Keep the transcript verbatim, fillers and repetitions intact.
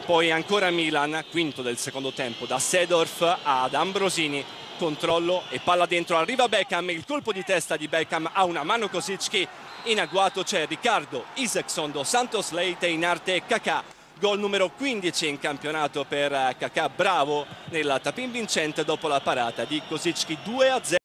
Poi ancora Milan, quinto del secondo tempo, da Seedorf ad Ambrosini, controllo e palla dentro, arriva Beckham, il colpo di testa di Beckham ha una mano Kosicki, in agguato c'è Riccardo, Isaacson, Dos Santos, Leite, in arte Kakà, gol numero quindici in campionato per Kakà, bravo nella tapin vincente dopo la parata di Kosicki. Due a zero.